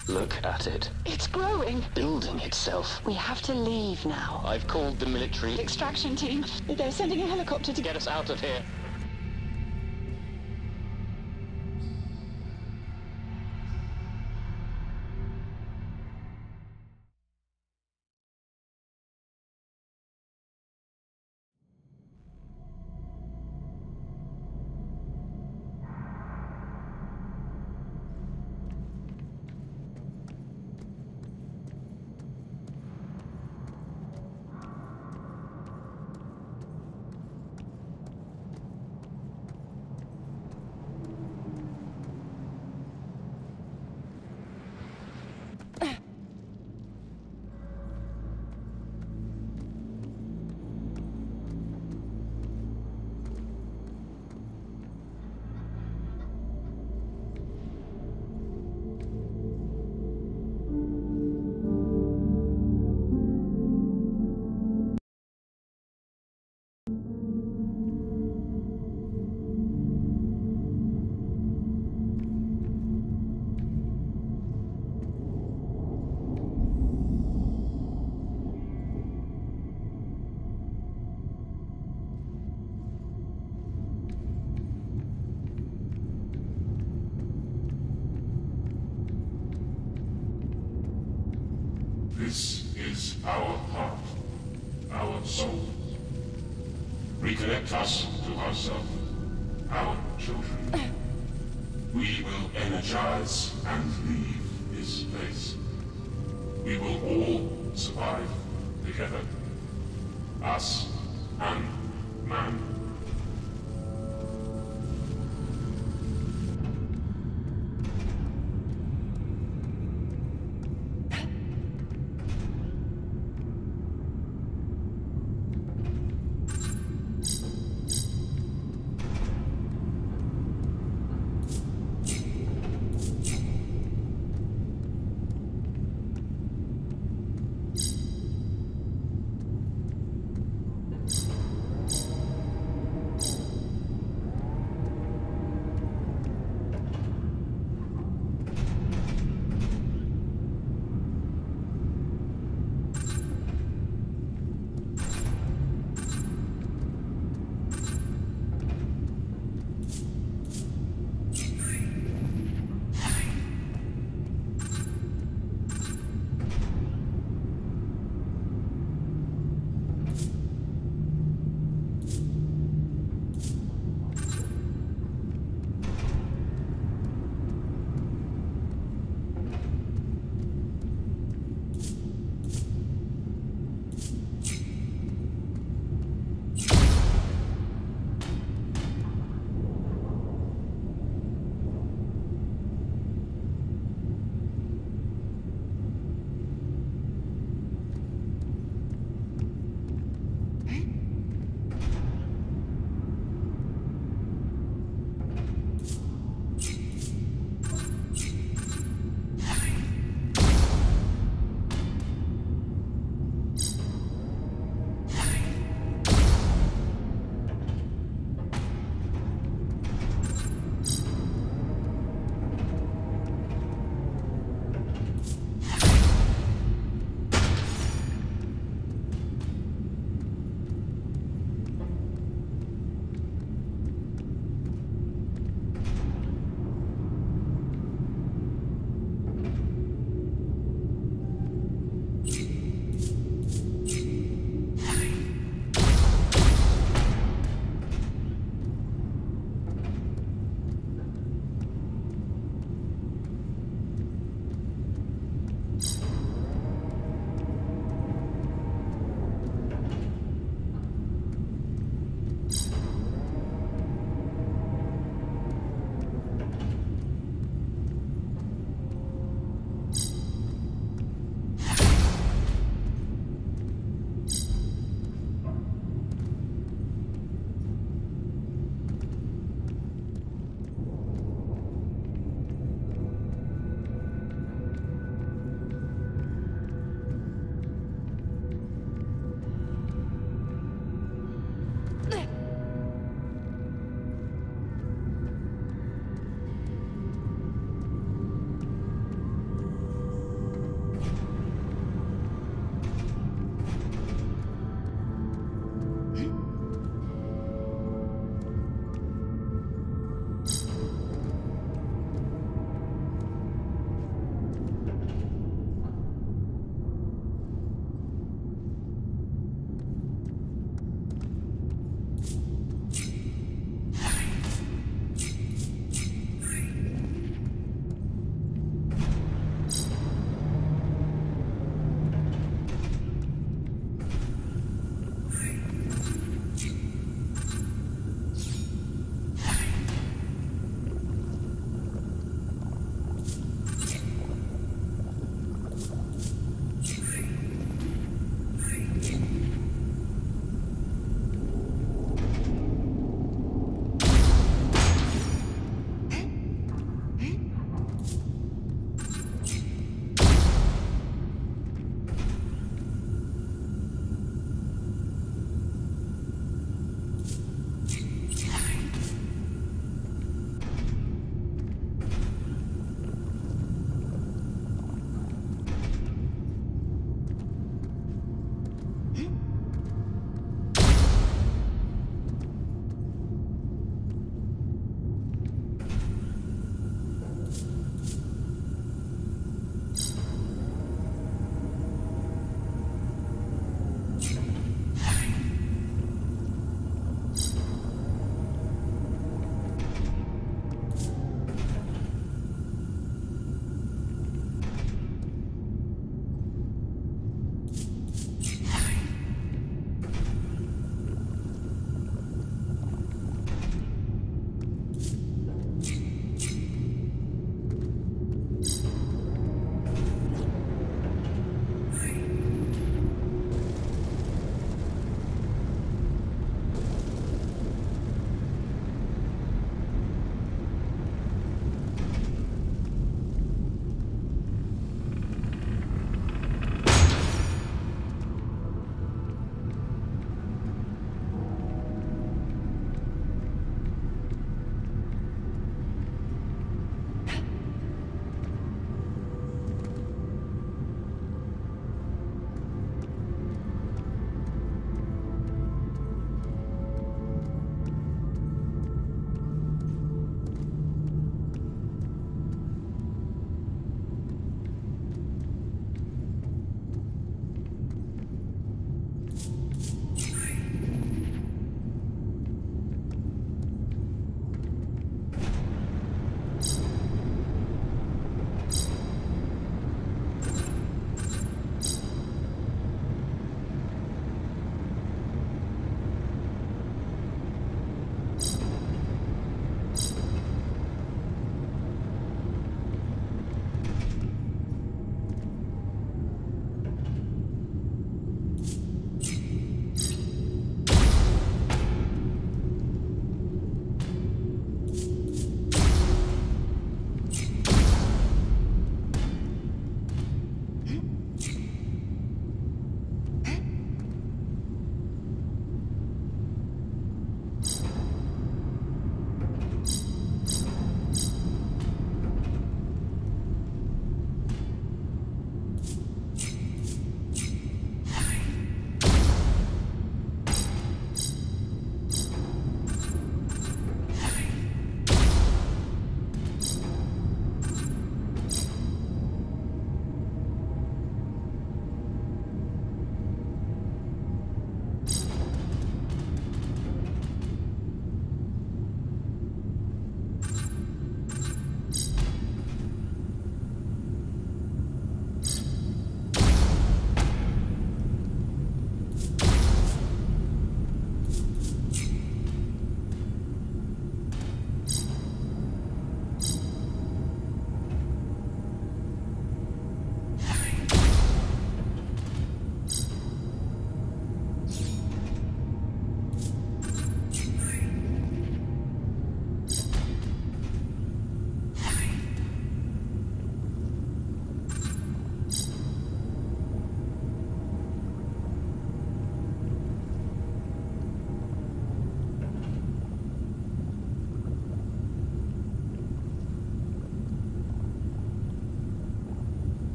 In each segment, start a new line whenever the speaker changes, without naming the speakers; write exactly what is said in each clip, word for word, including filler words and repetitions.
Look at it.
It's growing.
Building itself.
We have to leave now.
I've called the military.
Extraction team. They're sending a helicopter to
Get us out of here.
This is our heart, our soul. Reconnect us to ourselves, our children. We will energize and leave this place. We will all survive together. Us and man.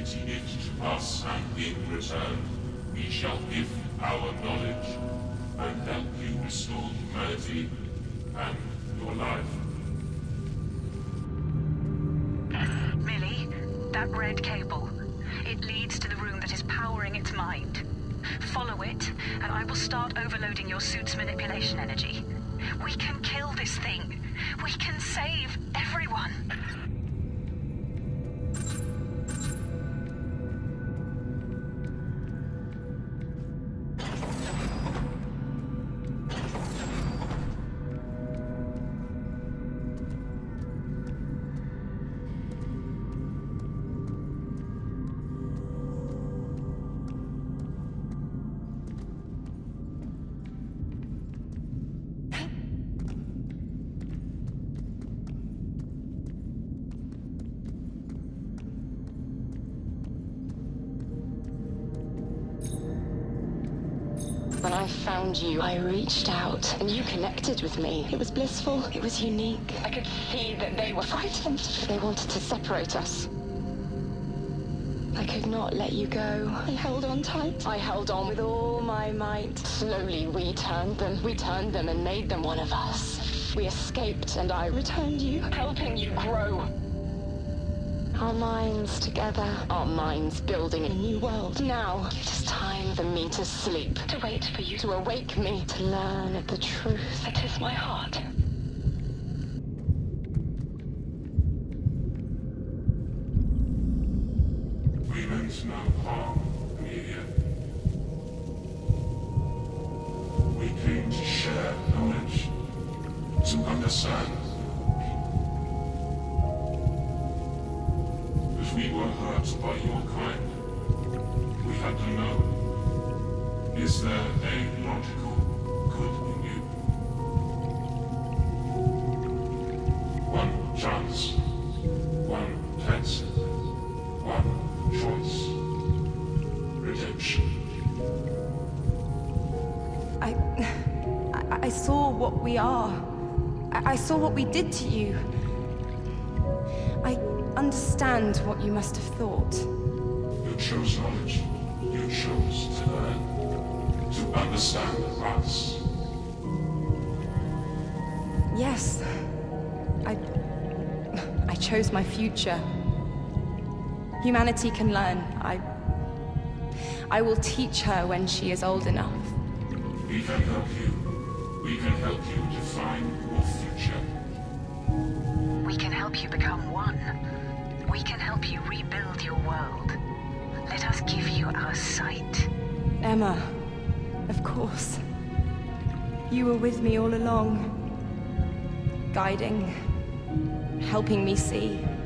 empty it to us, and in return, we shall give our knowledge and help you restore humanity and your life.
Millie, that red cable. It leads to the room that is powering its mind. Follow it, and I will start overloading your suit's manipulation energy. We can kill this thing. We can save everyone.
When I found you, I reached out, and you connected with me. It was blissful. It was unique. I could see that they were frightened. They wanted to separate us. I could not let you go. I held on tight. I held on with all my might. Slowly, we turned them. We turned them and made them one of us. We escaped, and I returned you, helping you grow. Our minds together, our minds building a new world. Now, it is time for me to sleep, to wait for you to awake me, to learn the truth that is my heart.
We meant no harm, Amelia. We came to share knowledge, to understand. We were hurt by your kind. We had to know. Is there a logical good in you? One chance, one test, one choice. Redemption.
I... I, I saw what we are. I, I saw what we did to you. I understand what you must have thought.
You chose knowledge. You chose to learn. To understand us.
Yes. I... I chose my future. Humanity can learn. I... I will teach her when she is old enough.
We can help you. We can help you define your future.
We can help you become one. We can help you rebuild your world. Let us give you our sight.
Emma, of course. You were with me all along. Guiding, helping me see.